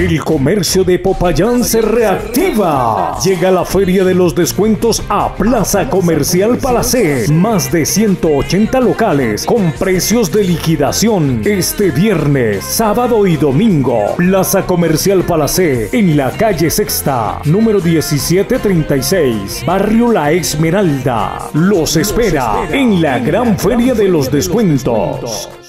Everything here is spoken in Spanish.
El comercio de Popayán se reactiva. Llega la Feria de los Descuentos a Plaza Comercial Palacé. Más de 180 locales con precios de liquidación este viernes, sábado y domingo. Plaza Comercial Palacé en la calle Sexta, número 1736, barrio La Esmeralda. Los espera en la gran Feria de los Descuentos.